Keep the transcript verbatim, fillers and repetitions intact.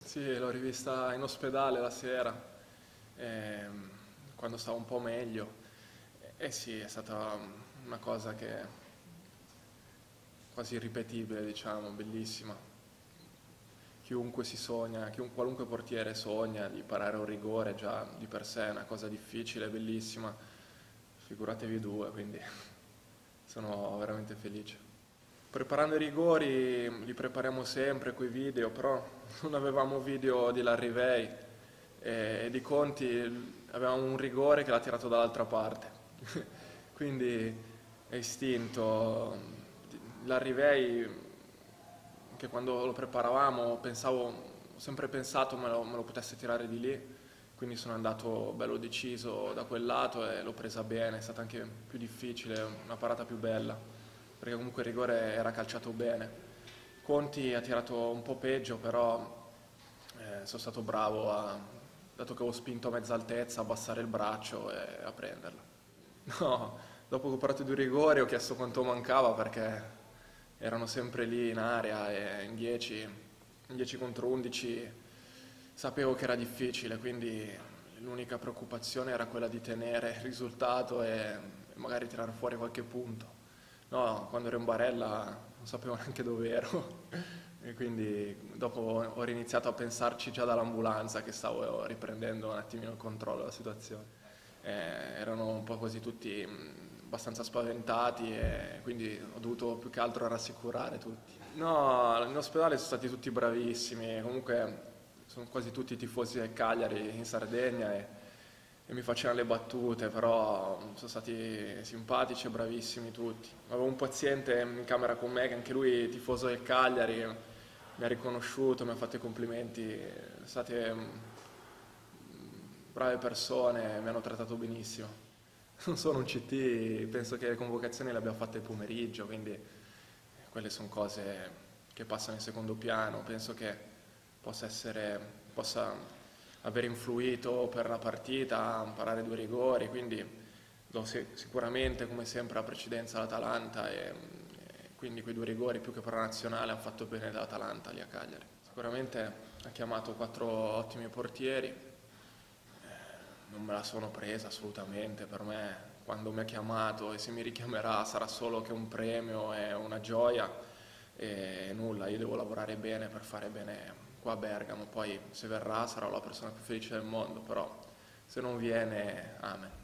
Sì, l'ho rivista in ospedale la sera, ehm, quando stavo un po' meglio. E sì, è stata una cosa che quasi irripetibile, diciamo, bellissima. Chiunque si sogna, chiun- qualunque portiere sogna di parare un rigore già di per sé è una cosa difficile, bellissima. Figuratevi due, quindi sono veramente felice. Preparando i rigori li prepariamo sempre coi video, però non avevamo video di Larrivei e, e di Conti avevamo un rigore che l'ha tirato dall'altra parte. Quindi è istinto. Larrivei, che quando lo preparavamo pensavo, ho sempre pensato me lo, me lo potesse tirare di lì, quindi sono andato bello deciso da quel lato e l'ho presa bene, è stata anche più difficile, una parata più bella, perché comunque il rigore era calciato bene. Conti ha tirato un po' peggio, però eh, sono stato bravo, a, dato che avevo spinto a mezza altezza, a abbassare il braccio e a prenderlo. No, dopo che ho parato i due rigori ho chiesto quanto mancava perché erano sempre lì in area e in dieci, in dieci contro undici sapevo che era difficile, quindi l'unica preoccupazione era quella di tenere il risultato e magari tirare fuori qualche punto. No, quando ero in barella non sapevo neanche dove ero e quindi dopo ho riniziato a pensarci già dall'ambulanza che stavo riprendendo un attimino il controllo della situazione. Eh, erano un po' quasi tutti mh, abbastanza spaventati e quindi ho dovuto più che altro rassicurare tutti. No, in ospedale sono stati tutti bravissimi, comunque sono quasi tutti tifosi del Cagliari in Sardegna e, e mi facevano le battute, però sono stati simpatici e bravissimi tutti. Avevo un paziente in camera con me che anche lui è tifoso del Cagliari, mi ha riconosciuto, mi ha fatto i complimenti, sono state mm, brave persone, mi hanno trattato benissimo. Non sono un C T, penso che le convocazioni le abbia fatte il pomeriggio, quindi quelle sono cose che passano in secondo piano, penso che possa essere, possa aver influito per la partita, parare due rigori, quindi do sicuramente come sempre la precedenza all'Atalanta e, e quindi quei due rigori più che per la nazionale hanno fatto bene l'Atalanta lì a Cagliari. Sicuramente ha chiamato quattro ottimi portieri, non me la sono presa assolutamente, per me quando mi ha chiamato e se mi richiamerà sarà solo che un premio e una gioia e nulla, io devo lavorare bene per fare bene qua a Bergamo, poi se verrà sarò la persona più felice del mondo, però se non viene, amen.